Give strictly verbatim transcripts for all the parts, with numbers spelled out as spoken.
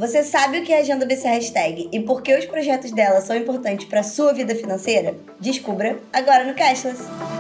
Você sabe o que é a Agenda B C Hashtag e por que os projetos dela são importantes para a sua vida financeira? Descubra agora no Cashless.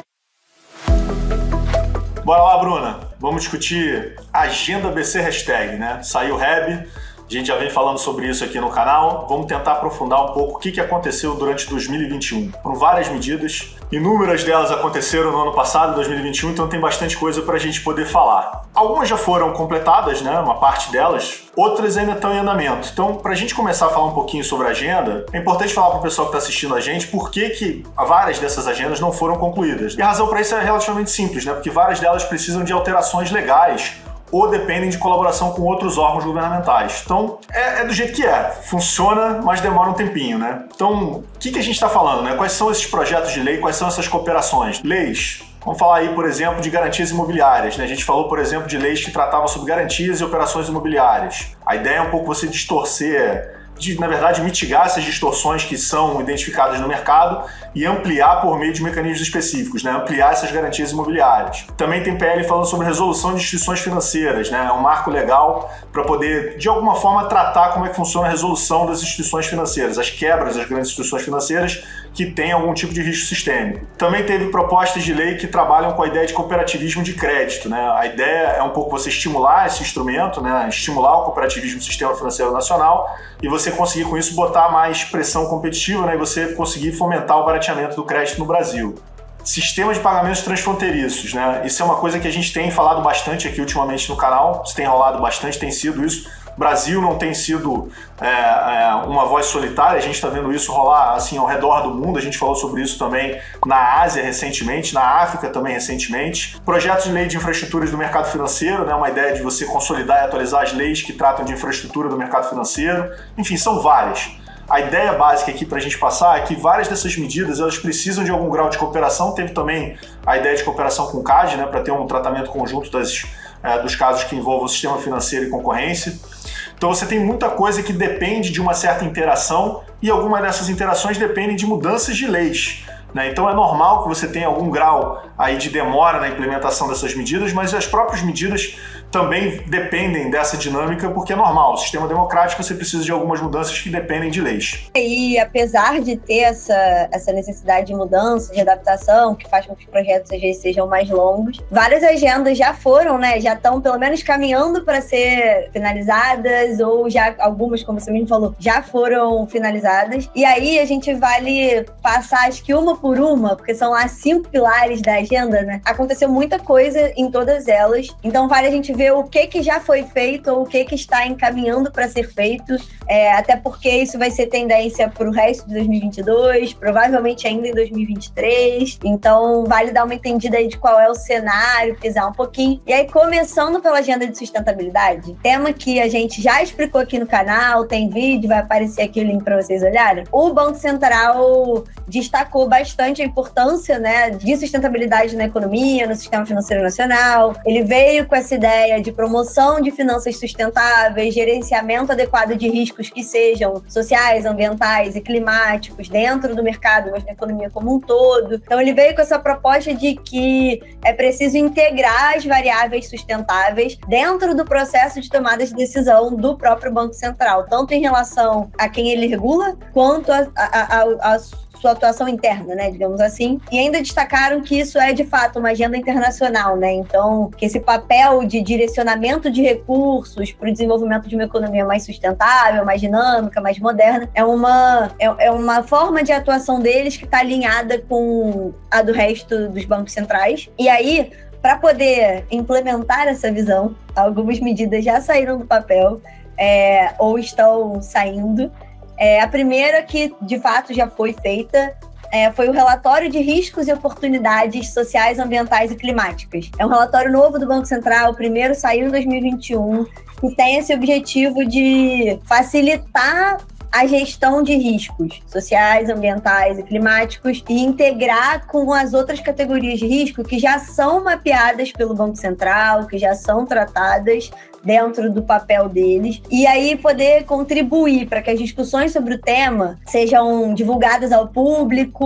Bora lá, Bruna. Vamos discutir Agenda B C Hashtag, né? Saiu o Hab. A gente já vem falando sobre isso aqui no canal. Vamos tentar aprofundar um pouco o que aconteceu durante dois mil e vinte e um. Foram várias medidas, inúmeras delas aconteceram no ano passado, dois mil e vinte e um, então tem bastante coisa para a gente poder falar. Algumas já foram completadas, né? Uma parte delas. Outras ainda estão em andamento. Então, para a gente começar a falar um pouquinho sobre a agenda, é importante falar para o pessoal que está assistindo a gente por que que várias dessas agendas não foram concluídas. E a razão para isso é relativamente simples, né? Porque várias delas precisam de alterações legais ou dependem de colaboração com outros órgãos governamentais. Então, é, é do jeito que é. Funciona, mas demora um tempinho, né? Então, o que, que a gente está falando, né? Quais são esses projetos de lei? Quais são essas cooperações? Leis. Vamos falar aí, por exemplo, de garantias imobiliárias, né? A gente falou, por exemplo, de leis que tratavam sobre garantias e operações imobiliárias. A ideia é um pouco você distorcer, de, na verdade, mitigar essas distorções que são identificadas no mercado e ampliar por meio de mecanismos específicos, né? Ampliar essas garantias imobiliárias. Também tem P L falando sobre resolução de instituições financeiras, né? É um marco legal para poder, de alguma forma, tratar como é que funciona a resolução das instituições financeiras, as quebras das grandes instituições financeiras que têm algum tipo de risco sistêmico. Também teve propostas de lei que trabalham com a ideia de cooperativismo de crédito, né? A ideia é um pouco você estimular esse instrumento, né? Estimular o cooperativismo do sistema financeiro nacional e você conseguir com isso botar mais pressão competitiva, né? E você conseguir fomentar o barateamento do crédito no Brasil. Sistema de pagamentos transfronteiriços, né? Isso é uma coisa que a gente tem falado bastante aqui ultimamente no canal, isso tem rolado bastante, tem sido isso. O Brasil não tem sido é, é, uma voz solitária, a gente está vendo isso rolar assim ao redor do mundo, a gente falou sobre isso também na Ásia recentemente, na África também recentemente. Projetos de lei de infraestruturas do mercado financeiro, né, uma ideia de você consolidar e atualizar as leis que tratam de infraestrutura do mercado financeiro, enfim, são várias. A ideia básica aqui para a gente passar é que várias dessas medidas elas precisam de algum grau de cooperação. Teve também a ideia de cooperação com o C A D, né, para ter um tratamento conjunto das, é, dos casos que envolvam o sistema financeiro e concorrência. Então você tem muita coisa que depende de uma certa interação e algumas dessas interações dependem de mudanças de leis, né? Então é normal que você tenha algum grau aí de demora na implementação dessas medidas, mas as próprias medidas também dependem dessa dinâmica, porque é normal. O sistema democrático você precisa de algumas mudanças que dependem de leis. E apesar de ter essa, essa necessidade de mudança, de adaptação, que faz com que os projetos às vezes sejam mais longos, várias agendas já foram, né? Já estão pelo menos caminhando para ser finalizadas, ou já algumas, como você mesmo falou, já foram finalizadas. E aí a gente vale passar, acho que uma por uma, porque são lá cinco pilares da agenda, né? Aconteceu muita coisa em todas elas, então vale a gente ver o que que já foi feito ou o que que está encaminhando para ser feito, é, até porque isso vai ser tendência para o resto de dois mil e vinte e dois, provavelmente ainda em dois mil e vinte e três, então vale dar uma entendida aí de qual é o cenário, pisar um pouquinho. E aí, começando pela agenda de sustentabilidade, tema que a gente já explicou aqui no canal, tem vídeo, vai aparecer aqui o link para vocês olharem. O Banco Central destacou bastante a importância, né, de sustentabilidade na economia, no sistema financeiro nacional. Ele veio com essa ideia de promoção de finanças sustentáveis, gerenciamento adequado de riscos que sejam sociais, ambientais e climáticos dentro do mercado, mas na economia como um todo. Então ele veio com essa proposta de que é preciso integrar as variáveis sustentáveis dentro do processo de tomada de decisão do próprio Banco Central, tanto em relação a quem ele regula, quanto a, a, a, a sua atuação interna, né, digamos assim, e ainda destacaram que isso é, de fato, uma agenda internacional, né, então, que esse papel de direcionamento de recursos para o desenvolvimento de uma economia mais sustentável, mais dinâmica, mais moderna, é uma, é, é uma forma de atuação deles que está alinhada com a do resto dos bancos centrais, e aí, para poder implementar essa visão, algumas medidas já saíram do papel, é, ou estão saindo. É, a primeira que, de fato, já foi feita é, foi o relatório de riscos e oportunidades sociais, ambientais e climáticas. É um relatório novo do Banco Central, o primeiro saiu em dois mil e vinte e um, que tem esse objetivo de facilitar a gestão de riscos sociais, ambientais e climáticos e integrar com as outras categorias de risco que já são mapeadas pelo Banco Central, que já são tratadas dentro do papel deles, e aí poder contribuir para que as discussões sobre o tema sejam divulgadas ao público,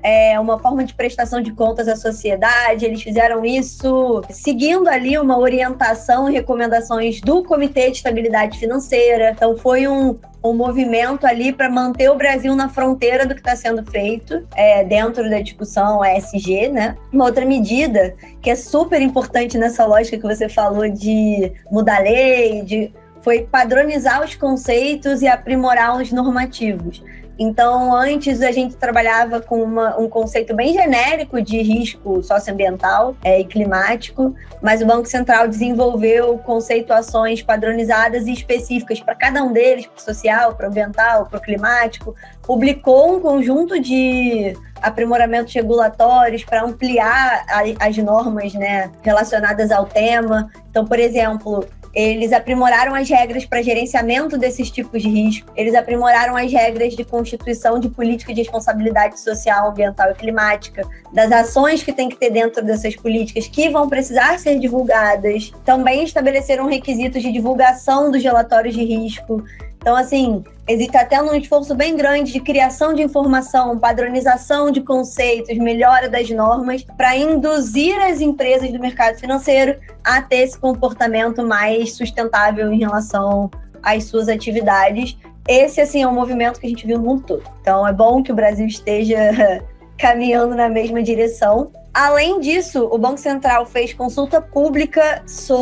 é, uma forma de prestação de contas à sociedade. Eles fizeram isso seguindo ali uma orientação e recomendações do Comitê de Estabilidade Financeira. Então foi um, um movimento ali para manter o Brasil na fronteira do que está sendo feito é, dentro da discussão E S G, né? Uma outra medida que é super importante nessa lógica que você falou de mudar a lei, de, foi padronizar os conceitos e aprimorar os normativos. Então, antes a gente trabalhava com uma, um conceito bem genérico de risco socioambiental é, e climático, mas o Banco Central desenvolveu conceituações padronizadas e específicas para cada um deles, para o social, para o ambiental, para o climático, publicou um conjunto de aprimoramentos regulatórios para ampliar a, as normas, né, relacionadas ao tema. Então, por exemplo, eles aprimoraram as regras para gerenciamento desses tipos de risco, eles aprimoraram as regras de constituição de política de responsabilidade social, ambiental e climática, das ações que tem que ter dentro dessas políticas que vão precisar ser divulgadas, também estabeleceram requisitos de divulgação dos relatórios de risco. Então, assim, existe até um esforço bem grande de criação de informação, padronização de conceitos, melhora das normas, para induzir as empresas do mercado financeiro a ter esse comportamento mais sustentável em relação às suas atividades. Esse, assim, é um movimento que a gente viu no mundo todo. Então, é bom que o Brasil esteja caminhando na mesma direção. Além disso, o Banco Central fez consulta pública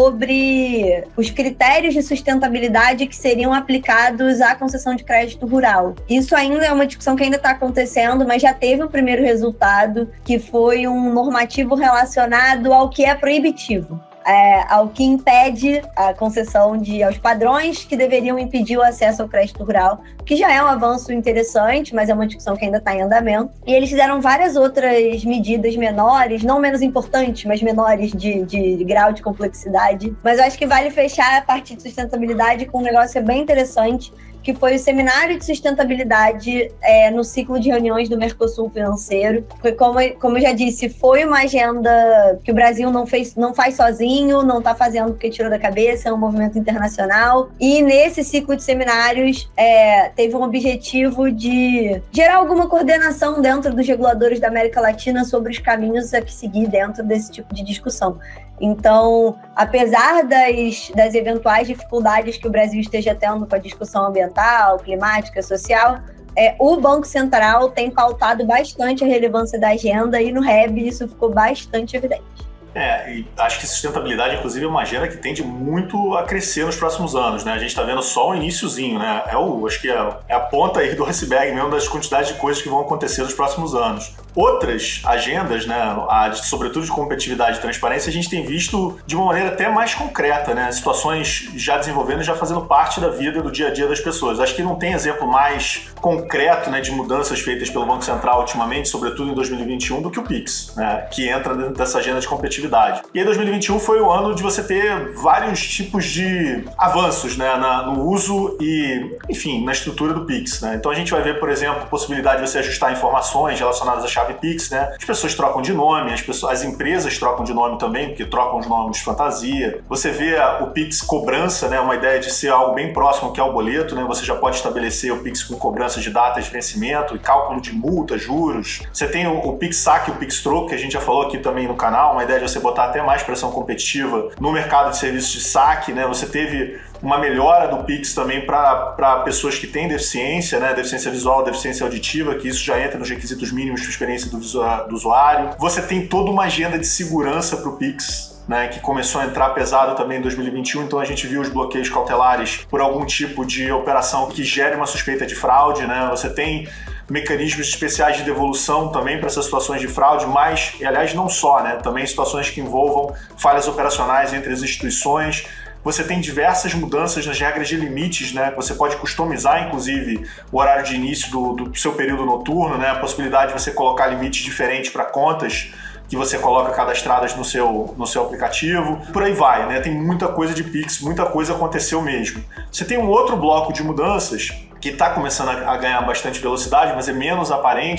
sobre os critérios de sustentabilidade que seriam aplicados à concessão de crédito rural. Isso ainda é uma discussão que ainda está acontecendo, mas já teve um primeiro resultado, que foi um normativo relacionado ao que é proibitivo. É, ao que impede a concessão de, aos padrões que deveriam impedir o acesso ao crédito rural, que já é um avanço interessante, mas é uma discussão que ainda está em andamento. E eles fizeram várias outras medidas menores, não menos importantes, mas menores de, de, de grau de complexidade. Mas eu acho que vale fechar a parte de sustentabilidade com um negócio bem interessante, que foi o Seminário de Sustentabilidade é, no ciclo de reuniões do Mercosul Financeiro. Foi, como, como eu já disse, foi uma agenda que o Brasil não, fez, não faz sozinho, não está fazendo porque tirou da cabeça, é um movimento internacional. E nesse ciclo de seminários é, teve um objetivo de gerar alguma coordenação dentro dos reguladores da América Latina sobre os caminhos a que seguir dentro desse tipo de discussão. Então, apesar das, das eventuais dificuldades que o Brasil esteja tendo com a discussão ambiental, climática, social, é, o Banco Central tem pautado bastante a relevância da agenda e no R E B isso ficou bastante evidente. É, e acho que sustentabilidade, inclusive, é uma agenda que tende muito a crescer nos próximos anos, né? A gente está vendo só o iniciozinho, né? É o, acho que é, é a ponta aí do iceberg mesmo das quantidades de coisas que vão acontecer nos próximos anos. Outras agendas, né, a de, sobretudo de competitividade e transparência, a gente tem visto de uma maneira até mais concreta, né? Situações já desenvolvendo e já fazendo parte da vida, do dia a dia das pessoas. Acho que não tem exemplo mais concreto, né, de mudanças feitas pelo Banco Central ultimamente, sobretudo em dois mil e vinte e um, do que o Pix, né, que entra dentro dessa agenda de competitividade. E aí dois mil e vinte e um foi o ano de você ter vários tipos de avanços, né, na, no uso e, enfim, na estrutura do Pix, né? Então a gente vai ver, por exemplo, a possibilidade de você ajustar informações relacionadas à chave Pix, né? As pessoas trocam de nome, as, pessoas, as empresas trocam de nome também, porque trocam os nomes de fantasia. Você vê o Pix cobrança, né, uma ideia de ser algo bem próximo que é o boleto, né? Você já pode estabelecer o Pix com cobrança de datas de vencimento e cálculo de multa, juros. Você tem o, o Pix saque e o Pix troco, que a gente já falou aqui também no canal, uma ideia de você botar até mais pressão competitiva no mercado de serviços de saque, né? Você teve uma melhora do Pix também para pessoas que têm deficiência, né? Deficiência visual, deficiência auditiva, que isso já entra nos requisitos mínimos de experiência do, do usuário. Você tem toda uma agenda de segurança para o Pix, né, que começou a entrar pesado também em dois mil e vinte e um, então a gente viu os bloqueios cautelares por algum tipo de operação que gere uma suspeita de fraude, né? Você tem mecanismos especiais de devolução também para essas situações de fraude, mas, e aliás, não só, né? Também situações que envolvam falhas operacionais entre as instituições. Você tem diversas mudanças nas regras de limites, né? Você pode customizar, inclusive, o horário de início do, do seu período noturno, né? A possibilidade de você colocar limites diferentes para contas que você coloca cadastradas no seu, no seu aplicativo. Por aí vai, né? Tem muita coisa de Pix, muita coisa aconteceu mesmo. Você tem um outro bloco de mudanças que está começando a ganhar bastante velocidade, mas é menos aparente,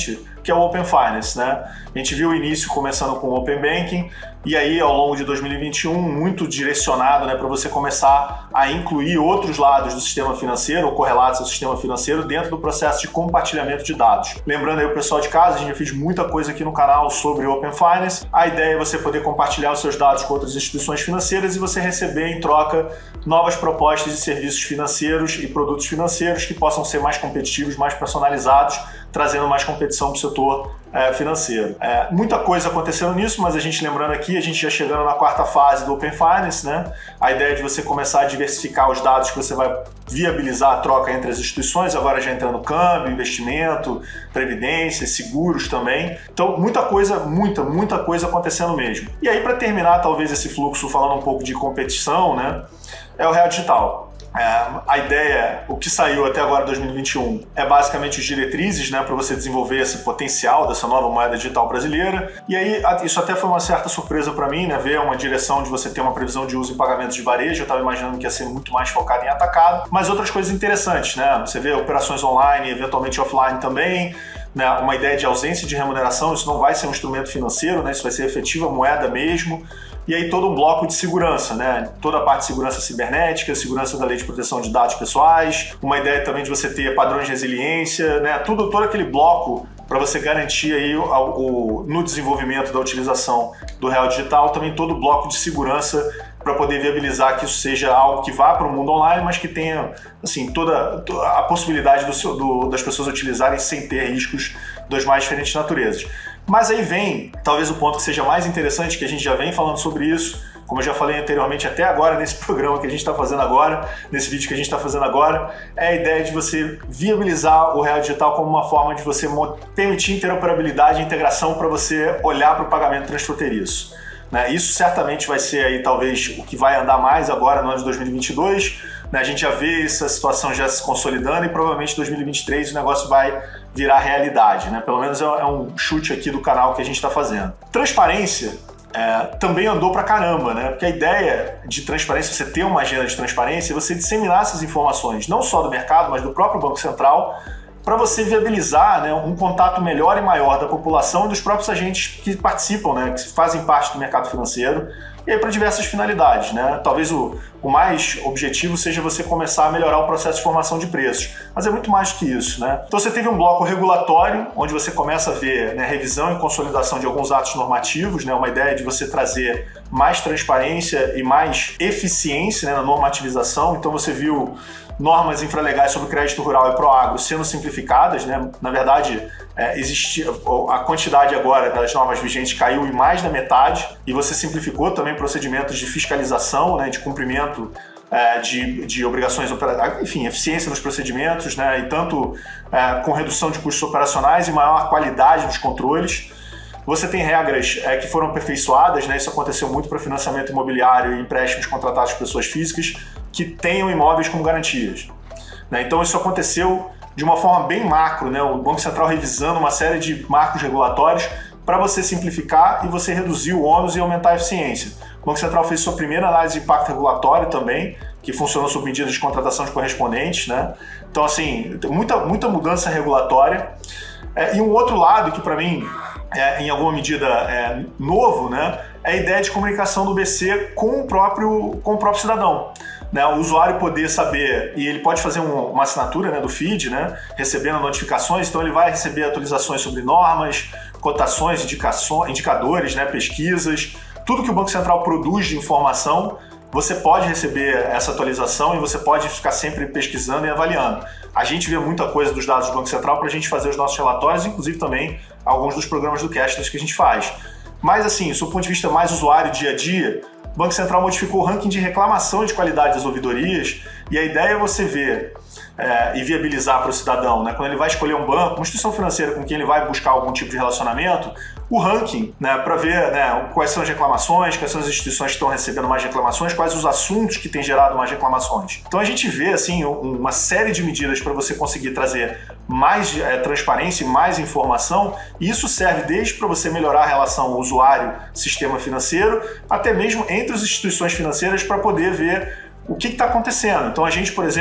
que é o Open Finance, né? A gente viu o início começando com o Open Banking, e aí ao longo de dois mil e vinte e um, muito direcionado, né, para você começar a incluir outros lados do sistema financeiro, ou correlatos ao sistema financeiro, dentro do processo de compartilhamento de dados. Lembrando aí o pessoal de casa, a gente já fez muita coisa aqui no canal sobre Open Finance. A ideia é você poder compartilhar os seus dados com outras instituições financeiras e você receber em troca novas propostas de serviços financeiros e produtos financeiros que possam ser mais competitivos, mais personalizados, trazendo mais competição para o setor é, financeiro. É, muita coisa acontecendo nisso, mas a gente lembrando aqui, a gente já chegando na quarta fase do Open Finance, né? A ideia de você começar a diversificar os dados que você vai viabilizar a troca entre as instituições, agora já entrando câmbio, investimento, previdência, seguros também. Então, muita coisa, muita, muita coisa acontecendo mesmo. E aí, para terminar, talvez esse fluxo falando um pouco de competição, né? É o Real Digital. É, a ideia, o que saiu até agora em dois mil e vinte e um, é basicamente as diretrizes, né, para você desenvolver esse potencial dessa nova moeda digital brasileira. E aí, isso até foi uma certa surpresa para mim, né, ver uma direção de você ter uma previsão de uso em pagamentos de varejo. Eu estava imaginando que ia ser muito mais focado em atacado, mas outras coisas interessantes, né? Você vê operações online, eventualmente offline também, né, uma ideia de ausência de remuneração. Isso não vai ser um instrumento financeiro, né, isso vai ser efetiva moeda mesmo. E aí todo um bloco de segurança, né? Toda a parte de segurança cibernética, segurança da lei de proteção de dados pessoais, uma ideia também de você ter padrões de resiliência, né? Tudo, todo aquele bloco para você garantir aí o, o, no desenvolvimento da utilização do Real Digital, também todo o bloco de segurança para poder viabilizar que isso seja algo que vá para o mundo online, mas que tenha assim, toda a possibilidade do, do, das pessoas utilizarem sem ter riscos das mais diferentes naturezas. Mas aí vem, talvez o ponto que seja mais interessante, que a gente já vem falando sobre isso, como eu já falei anteriormente, até agora nesse programa que a gente está fazendo agora, nesse vídeo que a gente está fazendo agora, é a ideia de você viabilizar o Real Digital como uma forma de você permitir interoperabilidade e integração para você olhar para o pagamento transfronteiriço. Né? Isso certamente vai ser aí talvez o que vai andar mais agora no ano de dois mil e vinte e dois. Né? A gente já vê essa situação já se consolidando e provavelmente em dois mil e vinte e três o negócio vai virar realidade. Né? Pelo menos é um chute aqui do canal que a gente está fazendo. Transparência é, também andou pra caramba, né? Porque a ideia de transparência, você ter uma agenda de transparência, é você disseminar essas informações, não só do mercado, mas do próprio Banco Central, para você viabilizar, né, um contato melhor e maior da população e dos próprios agentes que participam, né, que fazem parte do mercado financeiro, e aí para diversas finalidades. Né? Talvez o, o mais objetivo seja você começar a melhorar o processo de formação de preços, mas é muito mais que isso. Né? Então você teve um bloco regulatório, onde você começa a ver, né, revisão e consolidação de alguns atos normativos, né, uma ideia de você trazer mais transparência e mais eficiência, né, na normativização. Então você viu normas infralegais sobre crédito rural e proagro sendo simplificadas, né? Na verdade, é, existia, a quantidade agora das normas vigentes caiu em mais da metade e você simplificou também procedimentos de fiscalização, né, de cumprimento é, de, de obrigações operacionais, enfim, eficiência nos procedimentos, né, e tanto é, com redução de custos operacionais e maior qualidade dos controles. Você tem regras é, que foram aperfeiçoadas, né? Isso aconteceu muito para financiamento imobiliário e empréstimos contratados por pessoas físicas que tenham imóveis como garantias. Né? Então isso aconteceu de uma forma bem macro, né? O Banco Central revisando uma série de marcos regulatórios para você simplificar e você reduzir o ônus e aumentar a eficiência. O Banco Central fez sua primeira análise de impacto regulatório também, que funcionou sob medidas de contratação de correspondentes. Né? Então assim, muita, muita mudança regulatória. É, e um outro lado que para mim É, em alguma medida é, novo, né, é a ideia de comunicação do B C com o próprio, com o próprio cidadão. Né, o usuário poder saber, e ele pode fazer um, uma assinatura, né, do feed, né, recebendo notificações, então ele vai receber atualizações sobre normas, cotações, indicações, indicadores, né, pesquisas, tudo que o Banco Central produz de informação. Você pode receber essa atualização e você pode ficar sempre pesquisando e avaliando. A gente vê muita coisa dos dados do Banco Central para a gente fazer os nossos relatórios, inclusive também alguns dos programas do Cashless que a gente faz. Mas assim, do ponto de vista mais usuário, dia a dia, o Banco Central modificou o ranking de reclamação e de qualidade das ouvidorias, e a ideia é você ver é, e viabilizar para o cidadão, né, quando ele vai escolher um banco, uma instituição financeira com quem ele vai buscar algum tipo de relacionamento, o ranking, né, para ver, né, quais são as reclamações, quais são as instituições que estão recebendo mais reclamações, quais os assuntos que têm gerado mais reclamações. Então a gente vê assim, uma série de medidas para você conseguir trazer mais é, transparência e mais informação, e isso serve desde para você melhorar a relação usuário-sistema financeiro, até mesmo entre as instituições financeiras para poder ver o que está acontecendo. Então a gente, por exemplo,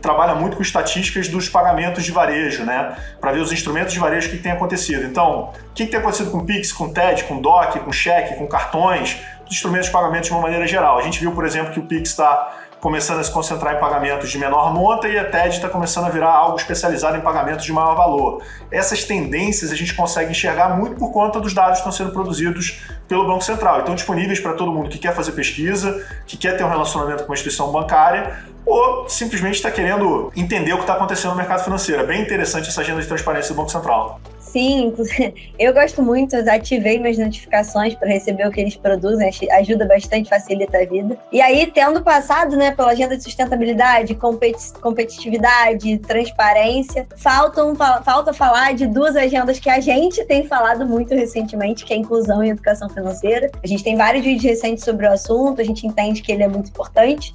trabalha muito com estatísticas dos pagamentos de varejo, né? Para ver os instrumentos de varejo que tem acontecido. Então, o que, que tem acontecido com o Pix, com o T E D, com o D O C, com o cheque, com cartões, os instrumentos de pagamento de uma maneira geral. A gente viu, por exemplo, que o Pix está começando a se concentrar em pagamentos de menor monta e a T E D está começando a virar algo especializado em pagamentos de maior valor. Essas tendências a gente consegue enxergar muito por conta dos dados que estão sendo produzidos pelo Banco Central. Estão disponíveis para todo mundo que quer fazer pesquisa, que quer ter um relacionamento com uma instituição bancária ou simplesmente está querendo entender o que está acontecendo no mercado financeiro. É bem interessante essa agenda de transparência do Banco Central. Sim, eu gosto muito, ativei minhas notificações para receber o que eles produzem, ajuda bastante, facilita a vida. E aí, tendo passado, né, pela agenda de sustentabilidade, competi- competitividade, transparência, faltam, falta falar de duas agendas que a gente tem falado muito recentemente, que é inclusão e educação financeira. A gente tem vários vídeos recentes sobre o assunto, a gente entende que ele é muito importante.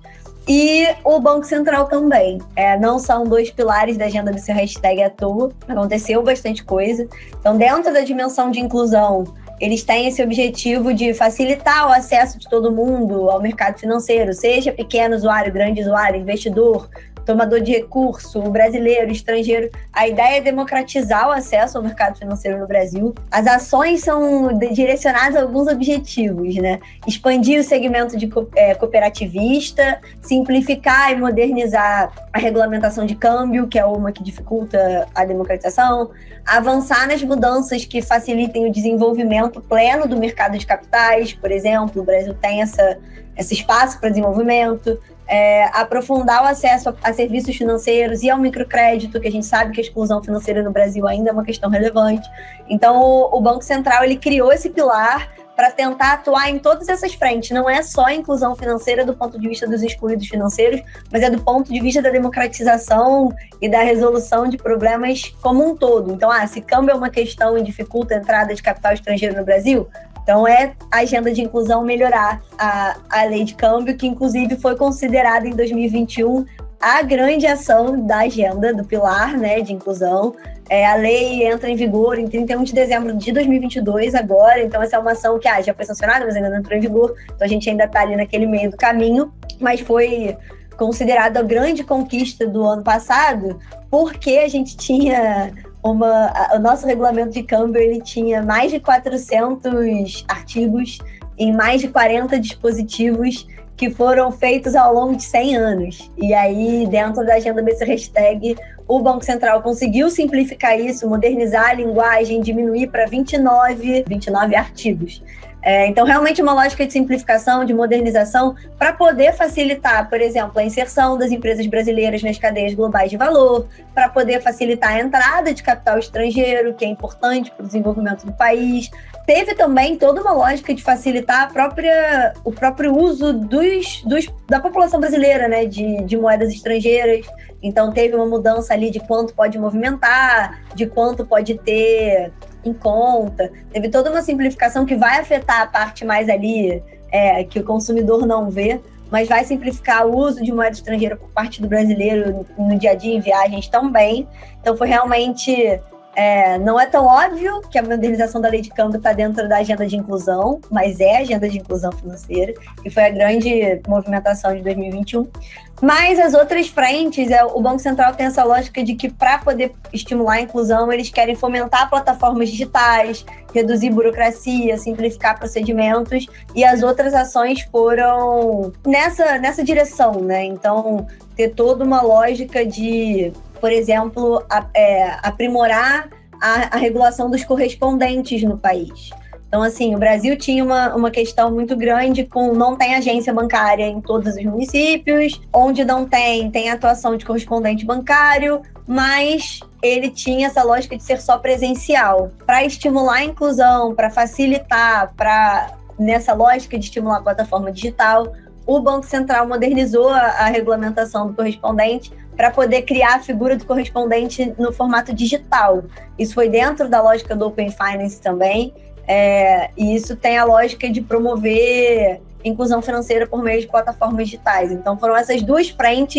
E o Banco Central também. É, não são dois pilares da agenda desse hashtag à toa. Aconteceu bastante coisa. Então, dentro da dimensão de inclusão, eles têm esse objetivo de facilitar o acesso de todo mundo ao mercado financeiro, seja pequeno usuário, grande usuário, investidor, tomador de recurso, brasileiro, estrangeiro. A ideia é democratizar o acesso ao mercado financeiro no Brasil. As ações são direcionadas a alguns objetivos, né? Expandir o segmento de é, cooperativista, simplificar e modernizar a regulamentação de câmbio, que é uma que dificulta a democratização, avançar nas mudanças que facilitem o desenvolvimento pleno do mercado de capitais, por exemplo. O Brasil tem essa, esse espaço para desenvolvimento. É, aprofundar o acesso a, a serviços financeiros e ao microcrédito, que a gente sabe que a exclusão financeira no Brasil ainda é uma questão relevante. Então, o, o Banco Central ele criou esse pilar para tentar atuar em todas essas frentes. Não é só a inclusão financeira do ponto de vista dos excluídos financeiros, mas é do ponto de vista da democratização e da resolução de problemas como um todo. Então, ah, se câmbio é uma questão e dificulta a entrada de capital estrangeiro no Brasil, então, é a agenda de inclusão melhorar a, a lei de câmbio, que inclusive foi considerada em dois mil e vinte e um a grande ação da agenda, do pilar, né, de inclusão. É, a lei entra em vigor em trinta e um de dezembro de dois mil e vinte e dois agora, então essa é uma ação que ah, já foi sancionada, mas ainda não entrou em vigor, então a gente ainda está ali naquele meio do caminho, mas foi considerada a grande conquista do ano passado, porque a gente tinha... Uma, a, o nosso regulamento de câmbio ele tinha mais de quatrocentos artigos em mais de quarenta dispositivos que foram feitos ao longo de cem anos. E aí, dentro da agenda B C Hashtag, o Banco Central conseguiu simplificar isso, modernizar a linguagem, diminuir para vinte e nove, vinte e nove artigos. É, então, realmente uma lógica de simplificação, de modernização, para poder facilitar, por exemplo, a inserção das empresas brasileiras nas cadeias globais de valor, para poder facilitar a entrada de capital estrangeiro, que é importante para o desenvolvimento do país. Teve também toda uma lógica de facilitar a própria, o próprio uso dos, dos, da população brasileira, né, de, de moedas estrangeiras. Então, teve uma mudança ali de quanto pode movimentar, de quanto pode ter em conta. Teve toda uma simplificação que vai afetar a parte mais ali é, que o consumidor não vê, mas vai simplificar o uso de moeda estrangeira por parte do brasileiro no, no dia a dia, em viagens também. Então, foi realmente... É, não é tão óbvio que a modernização da lei de câmbio está dentro da agenda de inclusão, mas é a agenda de inclusão financeira, que foi a grande movimentação de dois mil e vinte e um. Mas as outras frentes, é, o Banco Central tem essa lógica de que para poder estimular a inclusão, eles querem fomentar plataformas digitais, reduzir burocracia, simplificar procedimentos, e as outras ações foram nessa, nessa direção, né? Então, ter toda uma lógica de... por exemplo, a, é, aprimorar a, a regulação dos correspondentes no país. Então, assim, o Brasil tinha uma, uma questão muito grande com não tem agência bancária em todos os municípios, onde não tem, tem atuação de correspondente bancário, mas ele tinha essa lógica de ser só presencial. Para estimular a inclusão, para facilitar, para nessa lógica de estimular a plataforma digital, o Banco Central modernizou a, a regulamentação do correspondente para poder criar a figura do correspondente no formato digital. Isso foi dentro da lógica do Open Finance também, é, e isso tem a lógica de promover inclusão financeira por meio de plataformas digitais. Então, foram essas duas frentes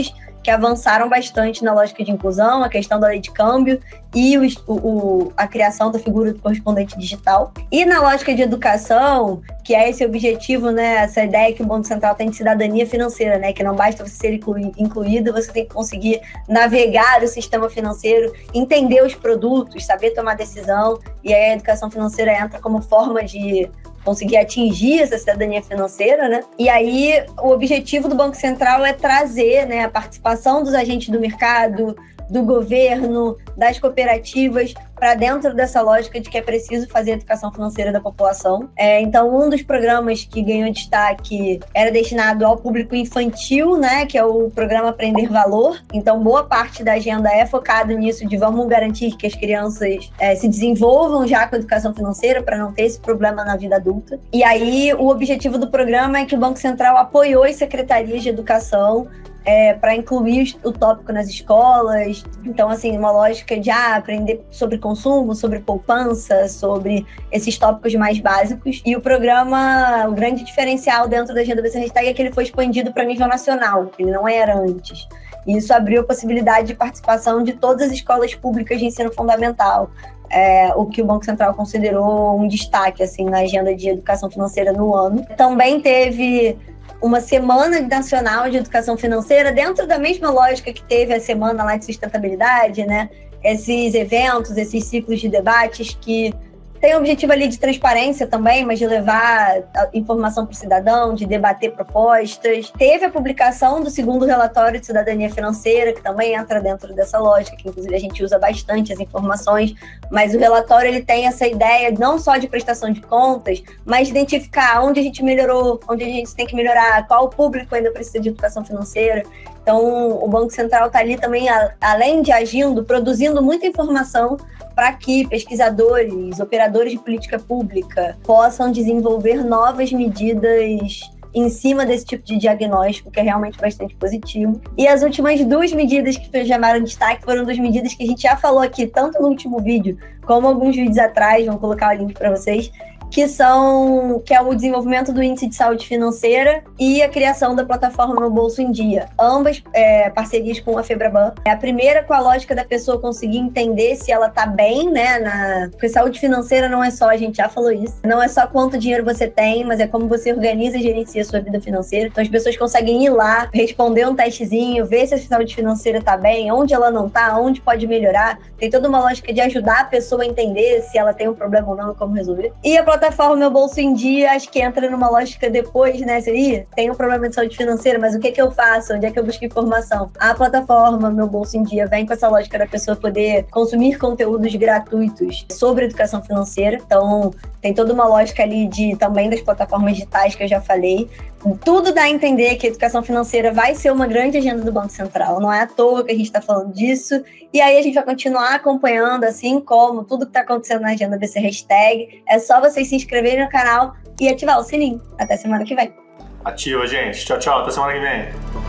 que avançaram bastante na lógica de inclusão, a questão da lei de câmbio e o, o, a criação da figura do correspondente digital. E na lógica de educação, que é esse objetivo, né, essa ideia que o Banco Central tem de cidadania financeira, né, que não basta você ser inclui, incluído, você tem que conseguir navegar o sistema financeiro, entender os produtos, saber tomar decisão, e aí a educação financeira entra como forma de conseguir atingir essa cidadania financeira, né? E aí o objetivo do Banco Central é trazer, né, a participação dos agentes do mercado, do governo, das cooperativas, para dentro dessa lógica de que é preciso fazer a educação financeira da população. É, então, um dos programas que ganhou destaque era destinado ao público infantil, né, que é o programa Aprender Valor. Então, boa parte da agenda é focada nisso, de vamos garantir que as crianças é, se desenvolvam já com a educação financeira, para não ter esse problema na vida adulta. E aí, o objetivo do programa é que o Banco Central apoiou as secretarias de educação É, para incluir o tópico nas escolas. Então, assim, uma lógica de ah, aprender sobre consumo, sobre poupança, sobre esses tópicos mais básicos. E o programa, o grande diferencial dentro da Agenda B C Hashtag é que ele foi expandido para nível nacional, ele não era antes. E isso abriu a possibilidade de participação de todas as escolas públicas de ensino fundamental, é, o que o Banco Central considerou um destaque assim, na agenda de educação financeira no ano. Também teve uma semana nacional de educação financeira, dentro da mesma lógica que teve a semana lá de sustentabilidade, né? Esses eventos, esses ciclos de debates que tem o objetivo ali de transparência também, mas de levar a informação para o cidadão, de debater propostas. Teve a publicação do segundo relatório de cidadania financeira, que também entra dentro dessa lógica, que inclusive a gente usa bastante as informações, mas o relatório ele tem essa ideia não só de prestação de contas, mas de identificar onde a gente melhorou, onde a gente tem que melhorar, qual público ainda precisa de educação financeira. Então, o Banco Central está ali também, além de agindo, produzindo muita informação para que pesquisadores, operadores de política pública possam desenvolver novas medidas em cima desse tipo de diagnóstico, que é realmente bastante positivo. E as últimas duas medidas que chamaram destaque foram duas medidas que a gente já falou aqui, tanto no último vídeo, como alguns vídeos atrás, vamos colocar o link para vocês, que são que é o desenvolvimento do Índice de Saúde Financeira e a criação da plataforma Meu Bolso em Dia. Ambas é, parcerias com a FEBRABAN. A primeira com a lógica da pessoa conseguir entender se ela tá bem, né? Na... Porque saúde financeira não é só, a gente já falou isso, não é só quanto dinheiro você tem, mas é como você organiza e gerencia a sua vida financeira. Então as pessoas conseguem ir lá, responder um testezinho, ver se a saúde financeira tá bem, onde ela não tá, onde pode melhorar. Tem toda uma lógica de ajudar a pessoa a entender se ela tem um problema ou não e como resolver. E a plataforma Meu Bolso em Dia, acho que entra numa lógica depois, né? Seria, tem um problema de saúde financeira, mas o que que eu faço? Onde é que eu busco informação? A plataforma Meu Bolso em Dia vem com essa lógica da pessoa poder consumir conteúdos gratuitos sobre educação financeira. Então, tem toda uma lógica ali de, também das plataformas digitais que eu já falei. Tudo dá a entender que a educação financeira vai ser uma grande agenda do Banco Central. Não é à toa que a gente está falando disso. E aí a gente vai continuar acompanhando, assim como tudo que está acontecendo na agenda B C Hashtag. É só vocês se inscreverem no canal e ativar o sininho. Até semana que vem. Ativa, gente. Tchau, tchau. Até semana que vem.